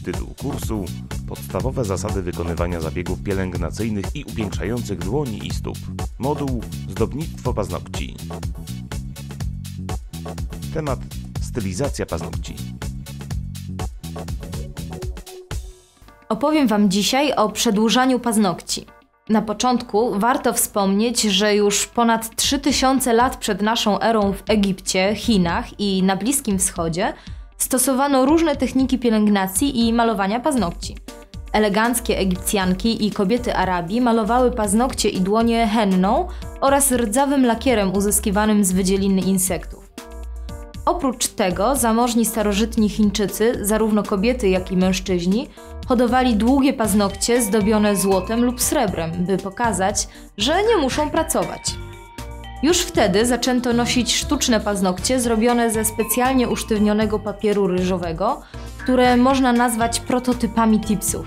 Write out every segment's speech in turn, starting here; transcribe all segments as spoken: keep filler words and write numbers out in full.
Tytuł kursu: Podstawowe zasady wykonywania zabiegów pielęgnacyjnych i upiększających dłoni i stóp. Moduł: Zdobnictwo paznokci. Temat: stylizacja paznokci. Opowiem Wam dzisiaj o przedłużaniu paznokci. Na początku warto wspomnieć, że już ponad trzy tysiące lat przed naszą erą w Egipcie, Chinach i na Bliskim Wschodzie stosowano różne techniki pielęgnacji i malowania paznokci. Eleganckie Egipcjanki i kobiety Arabii malowały paznokcie i dłonie henną oraz rdzawym lakierem uzyskiwanym z wydzieliny insektów. Oprócz tego zamożni starożytni Chińczycy, zarówno kobiety jak i mężczyźni, hodowali długie paznokcie zdobione złotem lub srebrem, by pokazać, że nie muszą pracować. Już wtedy zaczęto nosić sztuczne paznokcie zrobione ze specjalnie usztywnionego papieru ryżowego, które można nazwać prototypami tipsów.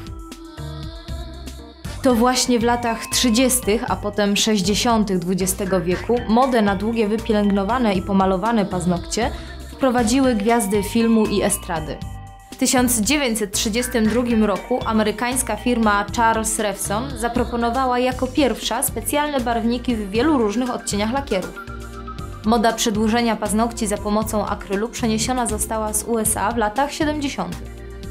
To właśnie w latach trzydziestych, a potem sześćdziesiątych dwudziestego wieku modę na długie wypielęgnowane i pomalowane paznokcie wprowadziły gwiazdy filmu i estrady. W tysiąc dziewięćset trzydziestym drugim roku amerykańska firma Charles Revson zaproponowała jako pierwsza specjalne barwniki w wielu różnych odcieniach lakierów. Moda przedłużenia paznokci za pomocą akrylu przeniesiona została z U S A w latach siedemdziesiątych.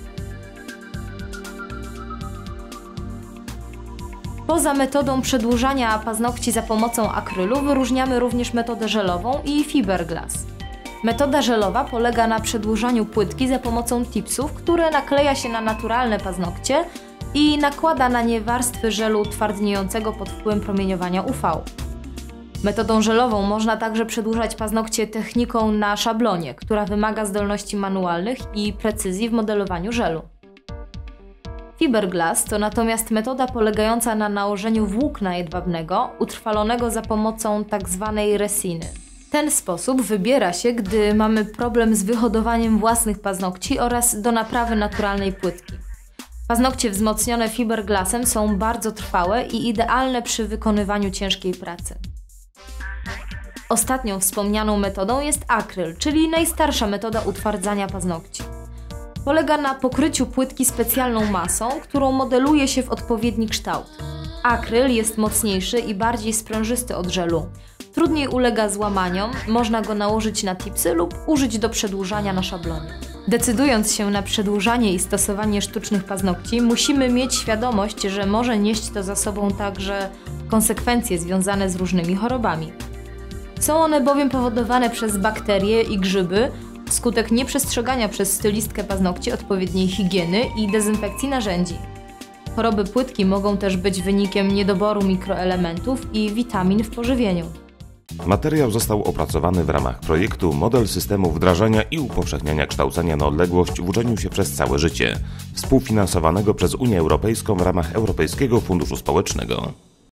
Poza metodą przedłużania paznokci za pomocą akrylu wyróżniamy również metodę żelową i fiberglass. Metoda żelowa polega na przedłużaniu płytki za pomocą tipsów, które nakleja się na naturalne paznokcie i nakłada na nie warstwy żelu twardniejącego pod wpływem promieniowania U V. Metodą żelową można także przedłużać paznokcie techniką na szablonie, która wymaga zdolności manualnych i precyzji w modelowaniu żelu. Fiberglass to natomiast metoda polegająca na nałożeniu włókna jedwabnego utrwalonego za pomocą tzw. resiny. Ten sposób wybiera się, gdy mamy problem z wyhodowaniem własnych paznokci oraz do naprawy naturalnej płytki. Paznokcie wzmocnione fiberglassem są bardzo trwałe i idealne przy wykonywaniu ciężkiej pracy. Ostatnią wspomnianą metodą jest akryl, czyli najstarsza metoda utwardzania paznokci. Polega na pokryciu płytki specjalną masą, którą modeluje się w odpowiedni kształt. Akryl jest mocniejszy i bardziej sprężysty od żelu. Trudniej ulega złamaniom, można go nałożyć na tipsy lub użyć do przedłużania na szablonie. Decydując się na przedłużanie i stosowanie sztucznych paznokci, musimy mieć świadomość, że może nieść to za sobą także konsekwencje związane z różnymi chorobami. Są one bowiem powodowane przez bakterie i grzyby wskutek nieprzestrzegania przez stylistkę paznokci odpowiedniej higieny i dezynfekcji narzędzi. Choroby płytki mogą też być wynikiem niedoboru mikroelementów i witamin w pożywieniu. Materiał został opracowany w ramach projektu Model systemu wdrażania i upowszechniania kształcenia na odległość w uczeniu się przez całe życie, współfinansowanego przez Unię Europejską w ramach Europejskiego Funduszu Społecznego.